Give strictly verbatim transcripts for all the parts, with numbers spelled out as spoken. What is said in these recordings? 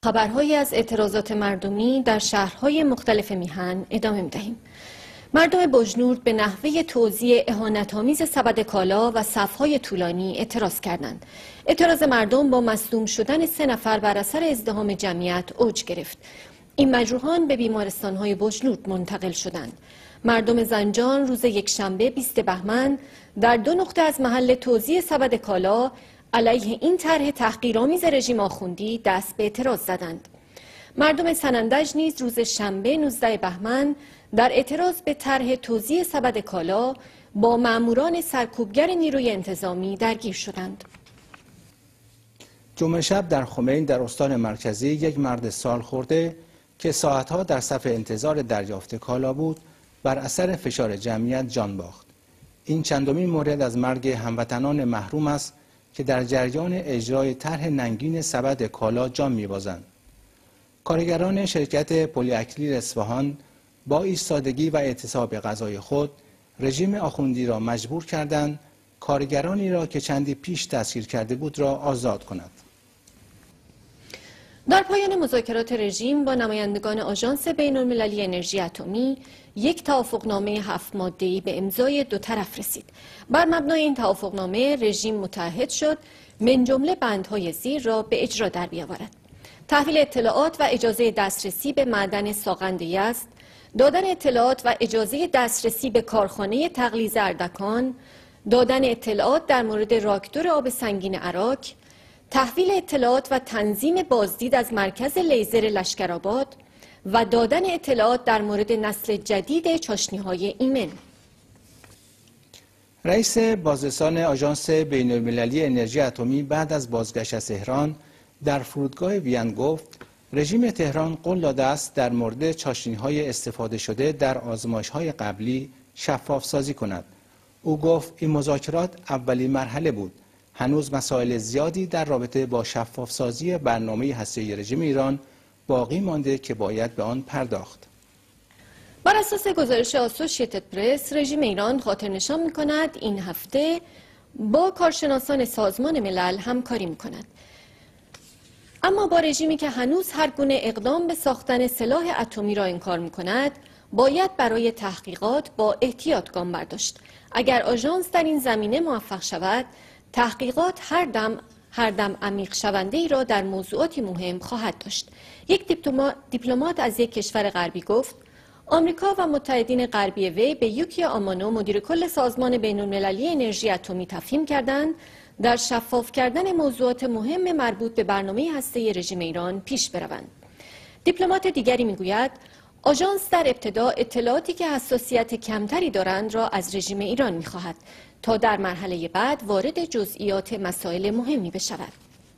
خبرهایی از اعتراضات مردمی در شهرهای مختلف میهن ادامه می‌دهیم. مردم بجنورد به نحوه توزیع اهانت‌آمیز سبد کالا و صف‌های طولانی اعتراض کردند. اعتراض مردم با مصدوم شدن سه نفر بر اثر ازدحام جمعیت اوج گرفت. این مجروحان به بیمارستان‌های بجنورد منتقل شدند. مردم زنجان روز یکشنبه بیست بهمن در دو نقطه از محل توزیع سبد کالا علیه این طرح تحقیرآمیز رژیم آخوندی دست به اعتراض زدند. مردم سنندج نیز روز شنبه نوزده بهمن در اعتراض به طرح توزیع سبد کالا با ماموران سرکوبگر نیروی انتظامی درگیر شدند. جمعه شب در خمین در استان مرکزی یک مرد سالخورده که ساعتها در صف انتظار دریافت کالا بود بر اثر فشار جمعیت جان باخت. این چندمین مورد از مرگ هموطنان محروم است که در جریان اجرای طرح ننگین سبد کالا جان می‌بازند. کارگران شرکت پلی اکریل اصفهان با ایستادگی و اعتصاب غذای خود رژیم آخوندی را مجبور کردند کارگرانی را که چندی پیش دستگیر کرده بود را آزاد کند. در پایان مذاکرات رژیم با نمایندگان آژانس بین‌المللی انرژی اتمی یک توافقنامه هفت ماده‌ای به امضای دو طرف رسید. بر مبنای این توافقنامه رژیم متعهد شد من جمله بندهای زیر را به اجرا در بیاورد: تحویل اطلاعات و اجازه دسترسی به معدن ساغند یزد، دادن اطلاعات و اجازه دسترسی به کارخانه تغلیظ اردکان، دادن اطلاعات در مورد راکتور آب سنگین عراق، تحویل اطلاعات و تنظیم بازدید از مرکز لیزر لشکرآباد و دادن اطلاعات در مورد نسل جدید چاشنی‌های ایمن. رئیس بازرسان آژانس بین‌المللی انرژی اتمی بعد از بازگشت از تهران در فرودگاه وین گفت رژیم تهران قول داده است در مورد چاشنی‌های استفاده شده در آزمایش‌های قبلی شفاف سازی کند. او گفت این مذاکرات اولین مرحله بود. هنوز مسائل زیادی در رابطه با شفاف سازی برنامه هسته‌ای رژیم ایران باقی مانده که باید به آن پرداخت. بر اساس گزارش آسوشیتد پرس، رژیم ایران خاطر نشان می‌کند این هفته با کارشناسان سازمان ملل همکاری می‌کند. اما با رژیمی که هنوز هر گونه اقدام به ساختن سلاح اتمی را انکار می‌کند، باید برای تحقیقات با احتیاط گام برداشت. اگر آژانس در این زمینه موفق شود، تحقیقات هر دم هر دم عمیق شونده ای را در موضوعاتی مهم خواهد داشت. یک دیپلمات از یک کشور غربی گفت آمریکا و متحدین غربی وی به یوکیا آمانو مدیر کل سازمان بین‌المللی انرژی اتمی تفهیم کردند در شفاف کردن موضوعات مهم مربوط به برنامه هسته‌ای رژیم ایران پیش بروند. دیپلمات دیگری میگوید آژانس در ابتدا اطلاعاتی که حساسیت کمتری دارند را از رژیم ایران می‌خواهد تا در مرحله بعد وارد جزئیات مسائل مهمی بشود.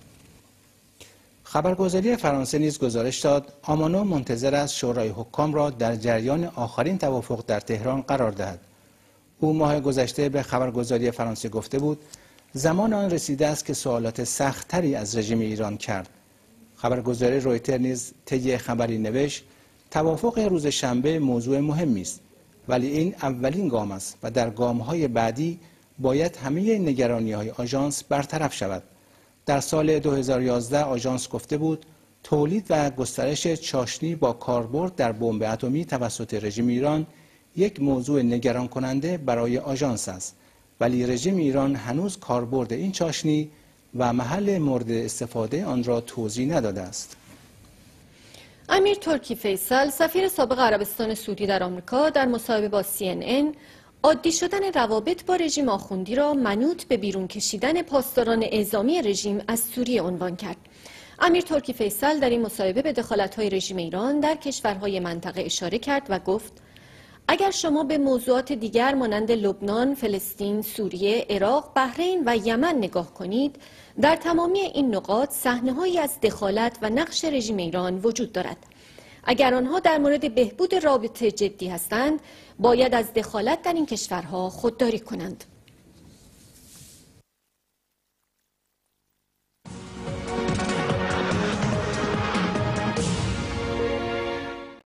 خبرگزاری فرانسه نیز گزارش داد آمانو منتظر است شورای حکام را در جریان آخرین توافق در تهران قرار دهد. او ماه گذشته به خبرگزاری فرانسه گفته بود زمان آن رسیده است که سوالات سخت‌تری از رژیم ایران کرد. خبرگزاری رویتر نیز طی خبری نوشت توافق روز شنبه موضوع مهمی است، ولی این اولین گام است و در گام‌های بعدی باید همه نگرانی‌های آژانس برطرف شود. در سال دو هزار و یازده آژانس گفته بود تولید و گسترش چاشنی با کاربرد در بمب اتمی توسط رژیم ایران یک موضوع نگران کننده برای آژانس است، ولی رژیم ایران هنوز کاربرد این چاشنی و محل مورد استفاده آن را توضیح نداده است. امیر ترکی فیصل، سفیر سابق عربستان سعودی در آمریکا، در مصاحبه با سی ان ان عادی شدن روابط با رژیم آخوندی را منوط به بیرون کشیدن پاسداران اعزامی رژیم از سوریه عنوان کرد. امیر ترکی فیصل در این مصاحبه به دخالت‌های رژیم ایران در کشورهای منطقه اشاره کرد و گفت اگر شما به موضوعات دیگر مانند لبنان، فلسطین، سوریه، عراق، بحرین و یمن نگاه کنید، در تمامی این نقاط صحنه‌هایی از دخالت و نقش رژیم ایران وجود دارد. اگر آنها در مورد بهبود رابطه جدی هستند، باید از دخالت در این کشورها خودداری کنند.